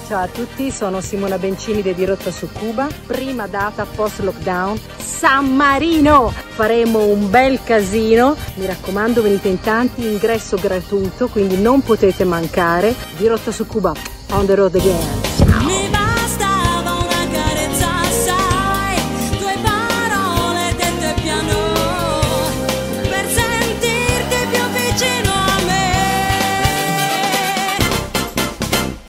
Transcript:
Ciao a tutti, sono Simona Bencini di Rotta su Cuba. Prima data post lockdown, San Marino! Faremo un bel casino, mi raccomando venite in tanti, ingresso gratuito, quindi non potete mancare. Di Rotta su Cuba, on the road again!